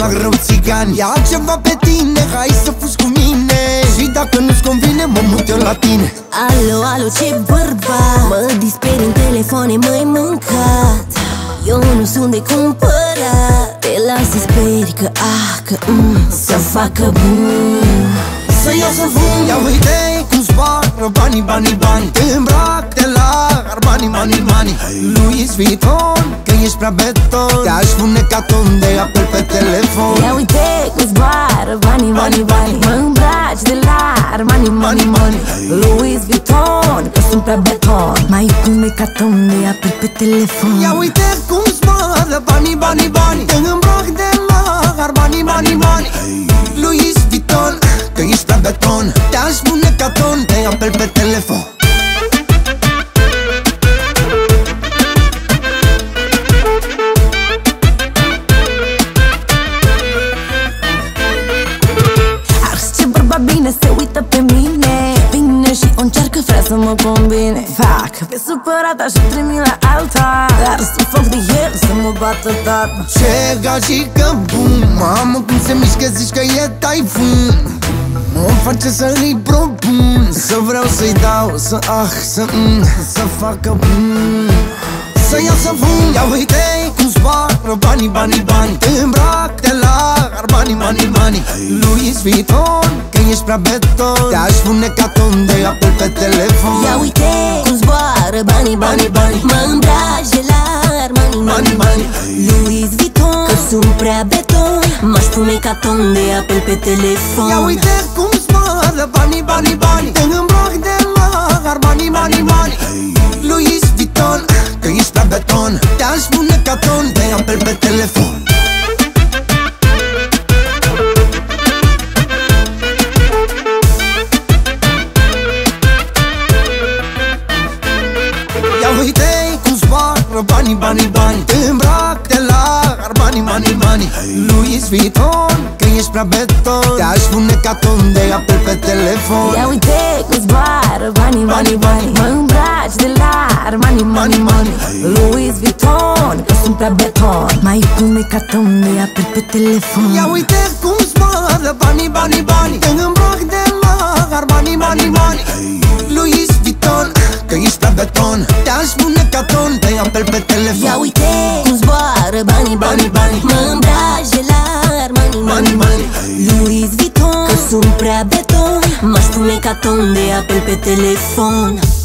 fac rău țigani. Ia ceva pe tine, hai să fugi cu mine. Și dacă nu-ți convine, mă mut eu la tine. Alo, alo, ce bărbat, mă disperi în telefoane, m-ai mâncat. Eu nu sunt de cumpărat. Te las să speri că, să facă bun. Să iau să fum, ia uite cum zboară banii, banii, banii. Te îmbrac, te lar, banii, banii, banii. Louis Vuitton, că ești prea beton. Te-aș pune ca ton de apel pe telefon. Ia uite cum zboară banii, banii, banii. Mă îmbraci de lar, banii, banii, banii. Louis Vuitton, că sunt prea beton. Mai pune ca ton de apel pe telefon. Ia uite cum zboară banii, banii, banii. Te îmbrac de lar, banii, banii, banii. Louis Vuitton, că ești prea beton. Te-aș pune ca ton de apel pe telefon. Ars, ce bărbat bine se uită pe mine. Vine și o încearcă, vrea să mă combine. Fac pe supărata și trimit la alta. Dar sunt foc de el să mă bată tata. Ce gagică bun, mamă cum se mișcă, zici că e taifun. Mă face să îi propun, să vreau să-i dau, să facă bun. Să iau să fum, ia uite cum zboară banii, banii, banii. Te îmbrac, te lar, banii, banii, banii. Louis Vuitton, că ești prea beton. Te-aș pune ca ton de apel pe telefon. Ia uite cum zboară banii, banii, banii. Mă îmbraci de lar, banii, banii, banii. Louis Vuitton, că sunt prea beton. M-aș pune ca ton de apel pe telefon. Ia uite cum zboară banii, banii, banii. Te îmbrac de lar, banii, banii, banii. Louis Vuitton, că ești prea beton. Te-aș pune ca ton de apel pe telefon. Ia uite cum zboară banii, banii, banii. Te îmbrac, te lar, banii, banii, banii. Louis Vuitton, că ești prea beton. Te-aș pune ca ton de apel pe telefon. Ia uite cum zboară banii, banii, banii. Mă îmbraci de lar, banii, banii, banii. Louis Vuitton, că sunt prea beton. Mai pune ca ton de apel pe telefon. Ia uite cum zboară banii, banii, banii. Te îmbrac de lar, banii, banii, banii. Louis Vuitton, că ești prea beton. Te-aș pune ca ton de apel pe telefon. Ia uite cum zboară banii, banii, banii. Mă îmbraci de lar, banii, banii, banii. Louis Vuitton, că sunt prea beton. M-aș pune ca ton de apel pe telefon.